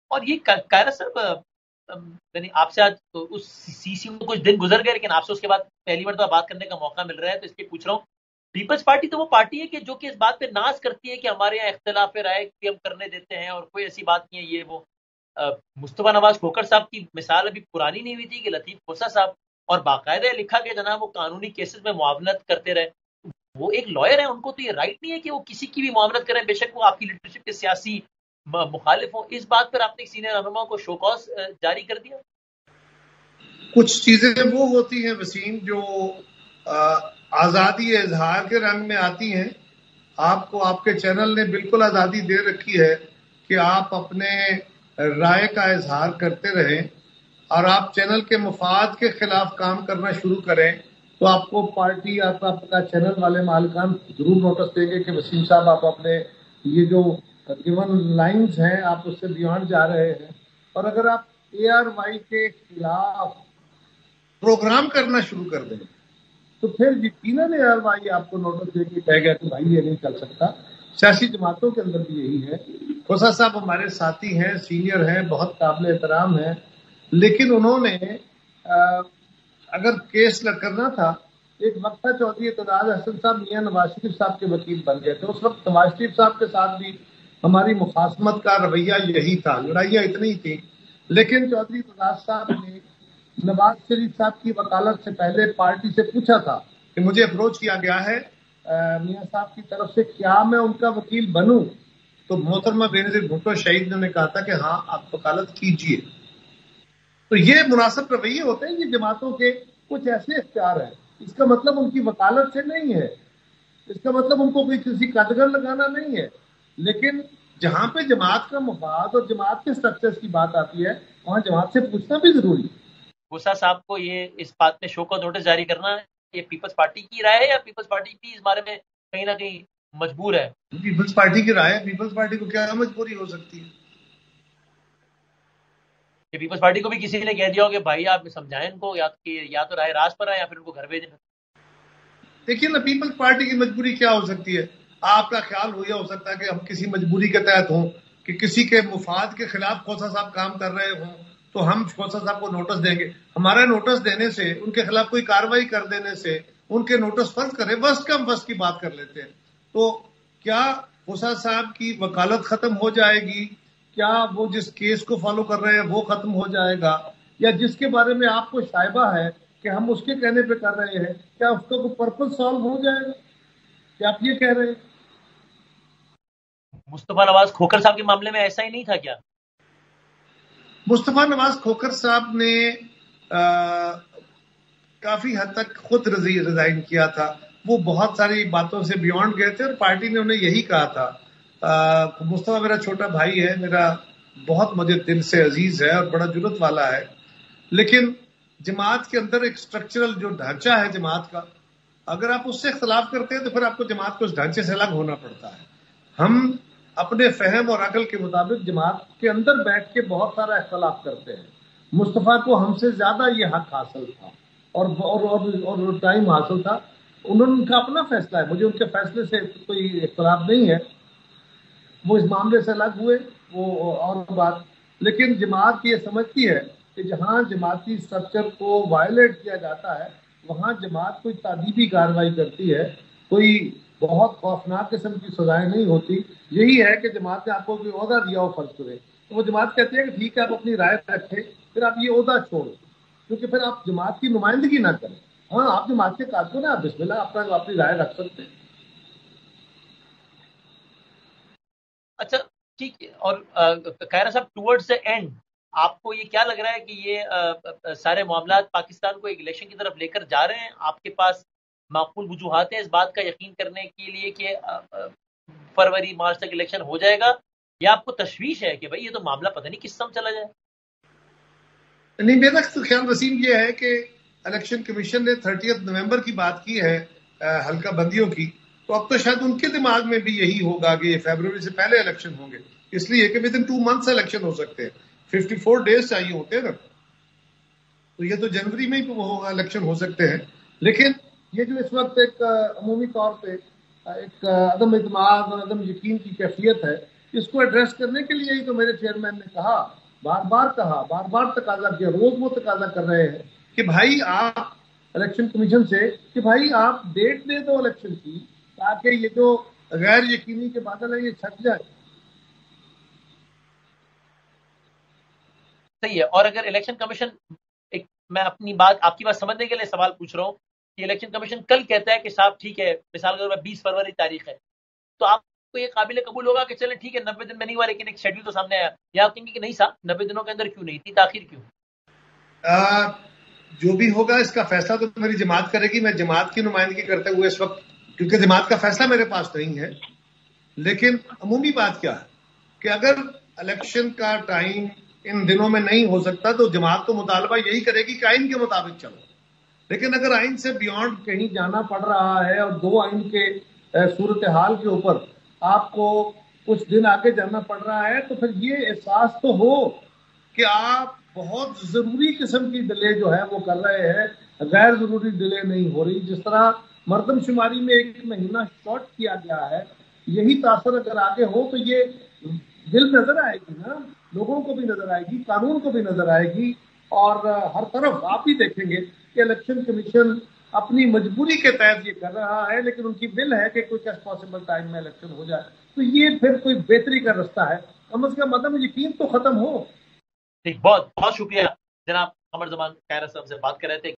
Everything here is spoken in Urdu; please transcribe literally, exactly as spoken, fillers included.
اور یہ کائرہ صاحب یعنی آپ سے آج اس سی سی میں کچھ دن گزر گئے لیکن آپ سے اس کے بعد پہلی بار تو بات کرنے کا موقع مل رہا ہے، تو اس لیے پوچھ رہا ہوں، پیپلز پارٹی تو وہ پارٹی ہے کہ جو کہ اس بات پہ ناز کرتی ہے کہ ہمارے یہاں اختلاف رائے بھی ہم کرنے دیتے ہیں اور کوئی ایسی بات نہیں ہے یہ وہ. مصطفیٰ نواز کھوکھر صاحب کی مثال ابھی پرانی نہیں ہوئی تھی کہ لطیف کھوسہ صاحب، اور باقاعدہ لکھا کہ جناب وہ قانونی کیسز میں معاونت کرتے رہے. وہ ایک لائر ہے، ان کو تو یہ رائٹ نہیں ہے کہ وہ کسی کی بھی معاونت کریں، بے شک وہ آپ کی لیڈرشپ کے سیاسی مخالف ہوں. اس بات پر آپ نے سینئر رہنما کو شو کاز جاری کر دیا. کچھ چیزیں وہ ہوتی ہیں وسیم جو آزادی اظہار کے رنگ میں آتی ہیں. آپ کو آپ کے چینل نے بالکل آزادی دے رکھی ہے کہ آپ اپنے رائے کا اظہار کرتے رہیں، اور آپ چینل کے مفاد کے خلاف کام کرنا شروع کریں تو آپ کو پارٹی آپ اپنا چینل والے مالکان ضرور نوٹس دیں گے کہ وسیم صاحب آپ اپنے یہ جو گیون لائنز ہیں آپ اس سے بیانڈ جا رہے ہیں. اور اگر آپ اے آر وائی کے خلاف پروگرام کرنا شروع کر دیں تو پھر یقیناً اے آر وائی آپ کو نوٹس دے کے کہے گا کہ بھائی یہ نہیں چل سکتا. سیاسی جماعتوں کے اندر بھی یہی ہے. کھوسہ صاحب ہمارے ساتھی ہیں، سینئر ہیں، بہت قابل احترام ہیں، لیکن انہوں نے اگر کیس کرنا تھا، ایک وقت تھا چودھری اعتزاز احسن صاحب میاں نواز شریف صاحب کے وکیل بن گئے تھے. اس وقت نواز شریف صاحب کے ساتھ بھی ہماری مخاصمت کا رویہ یہی تھا، لڑائیاں اتنی تھیں، لیکن چودھری اعتزاز صاحب نے نواز شریف صاحب کی وکالت سے پہلے پارٹی سے پوچھا تھا کہ مجھے اپروچ کیا گیا ہے میاں صاحب کی طرف سے، کیا میں ان کا وکیل بنوں؟ تو محترمہ بینظیر بھٹو شہید نے کہا تھا کہ ہاں آپ وکالت کیجئے. تو یہ مناسب رویے ہوتے ہیں. یہ جماعتوں کے کچھ ایسے اختیار ہیں، اس کا مطلب ان کی وکالت سے نہیں ہے، اس کا مطلب ان کو کوئی کسی قدغن لگانا نہیں ہے. لیکن جہاں پہ جماعت کا مفاد اور جماعت کے سکسیس کی بات آتی ہے وہاں جماعت سے پوچھنا بھی ضروری ہے. کھوسہ صاحب کو یہ اس بات میں شو کا نوٹس جاری کرنا یہ پیپلز پارٹی کی رائے ہے یا پیپلز پارٹی بھی اس بارے میں کہیں نہ کہیں مجبور ہے؟ پیپلز پارٹی کی رائے ہے. پیپلز پارٹی کو کیا مجبوری ہو سکتی ہے؟ کہ پیپلز پارٹی کو بھی کسی نے کہہ دیا ہو کہ بھائی آپ سمجھائیں ان کو، یا کہ یا تو رائے راست پر آئے یا پھر ان کو گھر بھیجیں. دیکھیے نا، پیپلز پارٹی کی مجبوری کیا ہو سکتی ہے؟ آپ کا خیال ہو یا ہو سکتا ہے کہ ہم کسی مجبوری کے تحت ہوں کہ کسی کے مفاد کے خلاف کھوسہ صاحب کام کر رہے ہوں تو ہم کھوسہ صاحب کو نوٹس دیں گے. ہمارا نوٹس دینے سے، ان کے خلاف کوئی کاروائی کر دینے سے، ان کے نوٹس فرض کرے بس کم بس کی بات کر لیتے ہیں. تو کیا کھوسہ صاحب کی وکالت ختم ہو جائے گی؟ کیا وہ جس کیس کو فالو کر رہے ہیں وہ ختم ہو جائے گا؟ یا جس کے بارے میں آپ کو شائبہ ہے کہ ہم اس کے کہنے پہ کر رہے ہیں، کیا اس کا کوئی پرپس سالو ہو جائے گا؟ کیا آپ یہ کہہ رہے ہیں؟ مصطفیٰ نواز کھوکھر صاحب کے معاملے میں ایسا ہی نہیں تھا کیا؟ مصطفیٰ نواز کھوکھر صاحب نے کافی حد تک خود ریزائن کیا تھا. وہ بہت ساری باتوں سے بیونڈ گئے تھے اور پارٹی نے انہیں یہی کہا تھا. مصطفیٰ میرا چھوٹا بھائی ہے، میرا بہت مجھے دل سے عزیز ہے اور بڑا جرت والا ہے، لیکن جماعت کے اندر ایک سٹرکچرل جو ڈھانچہ ہے جماعت کا، اگر آپ اس سے اختلاف کرتے ہیں تو پھر آپ کو جماعت کو اس ڈھانچے سے الگ ہونا پڑتا ہے. ہم اپنے فہم اور عقل کے مطابق جماعت کے اندر بیٹھ کے بہت سارا اختلاف کرتے ہیں. مصطفیٰ کو ہم سے زیادہ یہ حق حاصل تھا اور اور اور, اور ٹائم حاصل تھا. انہوں نے ان کا اپنا فیصلہ ہے، مجھے ان کے فیصلے سے کوئی اختلاف نہیں ہے. وہ اس معاملے سے الگ ہوئے وہ اور بات، لیکن جماعت یہ سمجھتی ہے کہ جہاں جماعتی اسٹرکچر کو وائلیٹ کیا جاتا ہے وہاں جماعت کوئی تعدیبی کارروائی کرتی ہے، کوئی بہت خوفناک قسم کی سزائیں نہیں ہوتی. یہی ہے کہ جماعت نے آپ کو کوئی عہدہ دیا ہو فرض کرے تو وہ جماعت کہتی ہے کہ ٹھیک ہے آپ اپنی رائے رکھیں، پھر آپ یہ عہدہ چھوڑیں کیونکہ پھر آپ جماعت کی نمائندگی نہ کریں. ہاں آپ جماعت کے کارکن ہیں، آپ بسم اللہ اپنا اپنی رائے رکھ سکتے ہیں. اچھا ٹھیک ہے. اور خیرہ صاحب ٹورڈز دا اینڈ آپ کو یہ کیا لگ رہا ہے کہ یہ سارے معاملات پاکستان کو ایک الیکشن کی طرف لے کر جا رہے ہیں؟ آپ کے پاس معقول وجوہات ہیں اس بات کا یقین کرنے کے لیے کہ فروری مارچ تک الیکشن ہو جائے گا، یا آپ کو تشویش ہے کہ بھائی یہ تو معاملہ پتہ نہیں کس سم چلا جائے؟ نہیں، میرا خیال وسیم یہ ہے کہ الیکشن کمیشن نے تھرٹیتھ نومبر کی بات کی ہے حلقہ بندیوں کی، تو اب تو شاید ان کے دماغ میں بھی یہی ہوگا کہ یہ فیبروری سے پہلے الیکشن ہوں گے، اس لیے کہ within two months election ہو سکتے ہیں. ففٹی فور ڈیز چاہیے ہوتے ہیں نا، تو یہ تو جنوری میں ہی ہوگا الیکشن ہو سکتے ہیں. لیکن یہ جو اس وقت ایک عمومی طور پہ ایک عدم اعتماد اور عدم یقین کی کیفیت ہے، اس کو ایڈریس کرنے کے لیے ہی تو میرے چیئرمین نے کہا، بار بار کہا، بار بار تقاضا کیا، روز وہ تقاضا کر رہے ہیں کہ بھائی آپ الیکشن کمیشن سے کہ بھائی آپ ڈیٹ دے دو الیکشن کی، تاکہ یہ جو غیر یقینی کے بادل ہیں یہ چھٹ جائے۔ صحیح ہے، اور اگر الیکشن کمیشن، ایک میں اپنی بات آپ کی بات سمجھنے کے لیے سوال پوچھ رہا ہوں کہ الیکشن کمیشن کل کہتا ہے کہ صاحب ٹھیک ہے، مثال کے طور پر بیس فروری تاریخ ہے، تو آپ کو یہ قابل قبول ہوگا کہ چلیں ٹھیک ہے نبے دن میں نہیں ہوا لیکن ایک شیڈول تو سامنے آیا، یا آپ کہیں گے کہ نہیں صاحب نبے دنوں کے اندر کیوں نہیں، اتنی تاخیر کیوں؟ آ, جو بھی ہوگا اس کا فیصلہ تو میری جماعت کرے گی، میں جماعت کی نمائندگی کرتے ہوئے اس وقت، کیونکہ جماعت کا فیصلہ میرے پاس نہیں ہے، لیکن عمومی بات کیا ہے کہ اگر الیکشن کا ٹائم ان دنوں میں نہیں ہو سکتا تو جماعت کو مطالبہ یہی کرے گی کہ آئین کے مطابق چلو، لیکن اگر آئین سے بیونڈ کہیں جانا پڑ رہا ہے اور دو آئین کے صورتحال کے اوپر آپ کو کچھ دن آگے جانا پڑ رہا ہے تو پھر یہ احساس تو ہو کہ آپ بہت ضروری قسم کی ڈیلے جو ہے وہ کر رہے ہیں، غیر ضروری ڈیلے نہیں ہو رہی۔ جس طرح مردم شماری میں ایک مہینہ شارٹ کیا گیا ہے، یہی تاثر اگر آگے ہو تو یہ دل نظر آئے گی نا، لوگوں کو بھی نظر آئے گی، قانون کو بھی نظر آئے گی، اور ہر طرف آپ بھی دیکھیں گے کہ الیکشن کمیشن اپنی مجبوری کے تحت یہ کر رہا ہے، لیکن ان کی ول ہے کہ کوئی ایس پاسبل ٹائم میں الیکشن ہو جائے، تو یہ پھر کوئی بہتری کا رستہ ہے، کم از کم عدم یقین تو ختم ہو۔ ٹھیک، بہت بہت شکریہ جناب قمر زمان خیرت صاحب سے بات کر رہے تھے۔